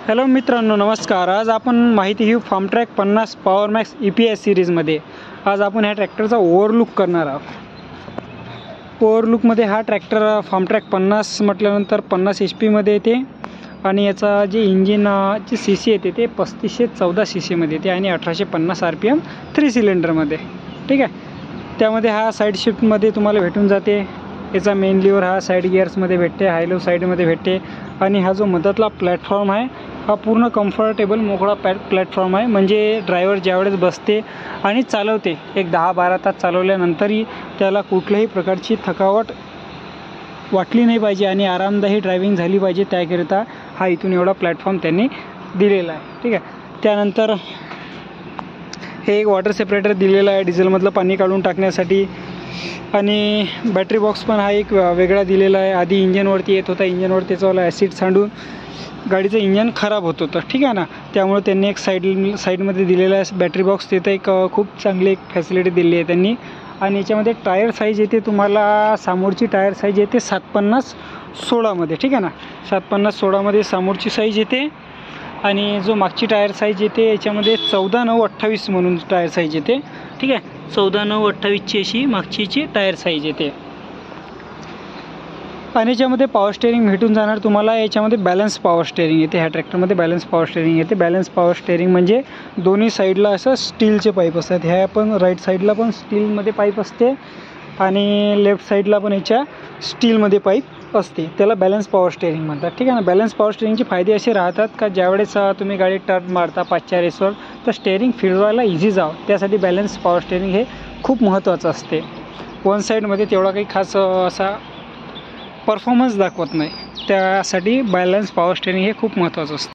Hello मित्रांनो, नमस्कार। आज आपण माहिती घेऊ फार्मट्रॅक 50 पॉवर मॅक्स EPS सिरीजमध्ये। आज आपण ह्या ट्रॅक्टरचा ओव्हरलुक करणार आहोत। ओव्हरलुकमध्ये हा ट्रॅक्टर फार्मट्रॅक 50 म्हटल्यानंतर 50 HP मध्ये येते आणि याचा जे इंजिनची CC येते ते 3514 CC मध्ये येते आणि 1850 RPM 3 सिलेंडरमध्ये। ठीक आहे, त्यामध्ये हा साईड शिफ्टमध्ये तुम्हाला भेटून जाते। याचा मेन लिव्हर हा साईड गिअर्समध्ये भेटते, हाय लो साईडमध्ये भेटते आणि हा जो मधातला प्लॅटफॉर्म आहे हा पूर्ण कम्फर्टेबल मोकळा प्लॅटफॉर्म आहे। म्हणजे ड्रायव्हर ज्यावेळेस बसते आणि चालवते, एक 10-12 तास चालवल्यानंतरही त्याला कुठल्याही प्रकारची थकावट वाटली नाही पाहिजे आणि आरामदायी ड्रायव्हिंग झाली पाहिजे, त्याकरिता हा इथून एवढा प्लॅटफॉर्म त्यांनी दिलेला आहे। ठीक आहे, त्यानंतर हे एक वॉटर सेपरेटर दिलेला आहे डिझेलमधलं पाणी काढून टाकण्यासाठी आणि बॅटरी बॉक्स पण हा एक वेगळा दिलेला आहे। आधी इंजनवरती येत होता, इंजनवर त्याचावाला ॲसिड सांडून गाडीचं इंजन खराब होत होतं। ठीक आहे ना, त्यामुळे त्यांनी एक साईडमध्ये दिलेला आहे बॅटरी बॉक्स। तिथं एक खूप चांगली एक फॅसिलिटी दिली आहे त्यांनी। आणि याच्यामध्ये टायर साईज येते तुम्हाला, समोरची टायर साईज येते 750-16 मध्ये। ठीक आहे ना, 750-16 समोरची साईज येते आणि जो मागची टायर साईज येते याच्यामध्ये 14-9-28 म्हणून टायर साईज येते। ठीक आहे, 14-9-28ची अशी मागचीची टायर साईज येते आणि याच्यामध्ये पॉवर स्टेअरिंग भेटून जाणार तुम्हाला। याच्यामध्ये बॅलन्स पॉवर स्टेअरिंग येते, ह्या ट्रॅक्टरमध्ये बॅलन्स पॉवर स्टेअरिंग येते। बॅलन्स पॉवर स्टेअरिंग म्हणजे दोन्ही साईडला असं स्टीलचे पाईप असतात। ह्या पण राईट साईडला पण स्टीलमध्ये पाईप असते आणि लेफ्ट साईडला पण याच्या स्टीलमध्ये पाईप असते, त्याला बॅलन्स पॉवर स्टेअरिंग म्हणतात। ठीक आहे ना, बॅलन्स पॉवर स्टेअरिंगचे फायदे असे राहतात का ज्यावेळेस तुम्ही गाडी टर्न मारता 5-4 रेसवर तर स्टेअरिंग फिरवायला इझी जावं, त्यासाठी बॅलन्स पॉवर स्टेअरिंग हे खूप महत्त्वाचं असते। वन साईडमध्ये तेवढा काही खास असा परफॉर्मन्स दाखवत नाही, त्यासाठी बॅलन्स पॉवर स्टेअरिंग हे खूप महत्त्वाचं असतं।